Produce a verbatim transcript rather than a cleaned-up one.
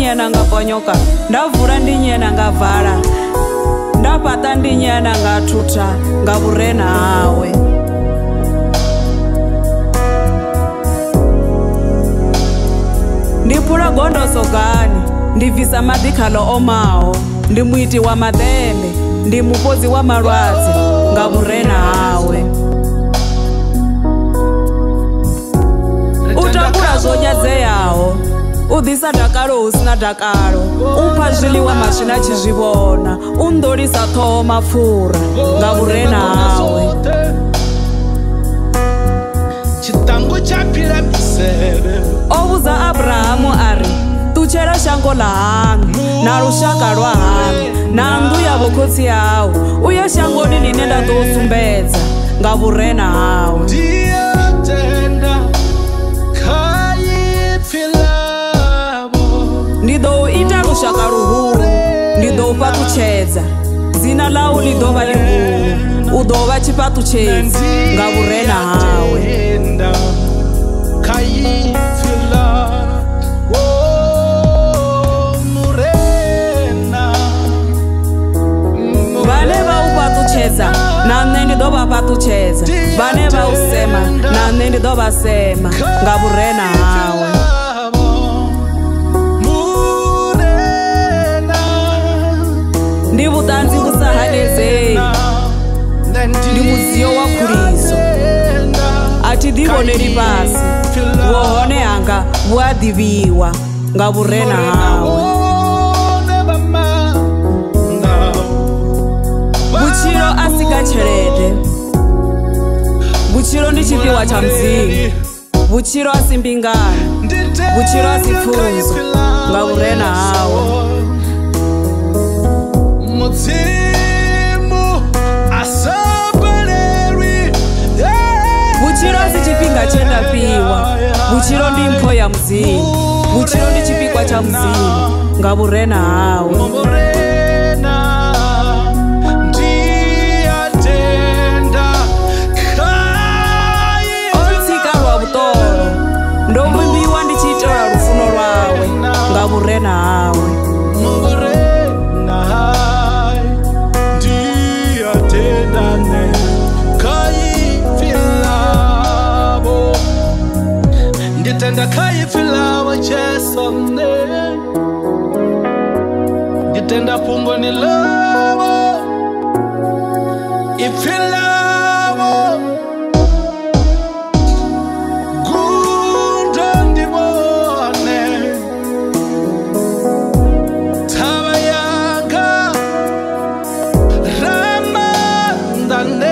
ndinyena ngaponyoka, ndavura ndinyena ngavala, ndapata ndinyena ngatuta ngavurena hawe. Ndipula gondoso gani, ndivisa madikalo omao, ndimuiti wa madembe, ndimupozi wa malwadze ngavurena hawe. Utakula zonyadzeyaho, udhisa dakalo usina dakalo, upha zwiḽiwa maswina chizvivona, undolisa ṱhoho mapfura ngavurena hawe. Chitango chapila miseve Ovudza Abrahamu ari, ṱutshela shango ḽa hanu na lushaka lwa hanu na nnḓu ya vhokhotsi hau, uye shangoni ḽine nda ḓo u sumbedza nga vhurena hawe. Ndi ḓo u ita lushaka luhulu, ndi ḓo u fhaṱutshedza, dzina ḽau ḽi ḓo vha ḽihulu, u ḓo vha tshifhaṱutshedzi nga vhurena hawe. Vhane vha u fhaṱutshedza na nṋe ndi ḓo vha fhaṱutshedza, vhane vha u sema na nṋe ndi ḓo vha sema nga vhurena hawe. Ndi vhuṱanzi vhu sa hanedzei, ndi mudzio wa khuliso, a thi ḓivhoneli fhasi, vhuhone hanga vhu a ḓivhiwa nga vhurena hawe. Vhutshilo a si nga tshelede, vhutshilo ndi tshifhiwa tsha Mudzimu, vhutshilo a si mbingano, vhutshilo a si pfunzo nga vhurena hawe. Vhutshilo a si tshifhinga tshe nda fhiwa, vhutshilo ndi mpho ya Mudzimu, vhutshilo ndi tshipikwa tsha Mudzimu nga vhurena hawe. O ntsika lwa vhuṱolo, ndo vhumbiwa ndi tshi itela lufuno lwawe nga vhurena hawe. Nditenda khayifilawa chesone, nditenda fungo ni lavo ifilawo gundo ndibone taba yanga ramandane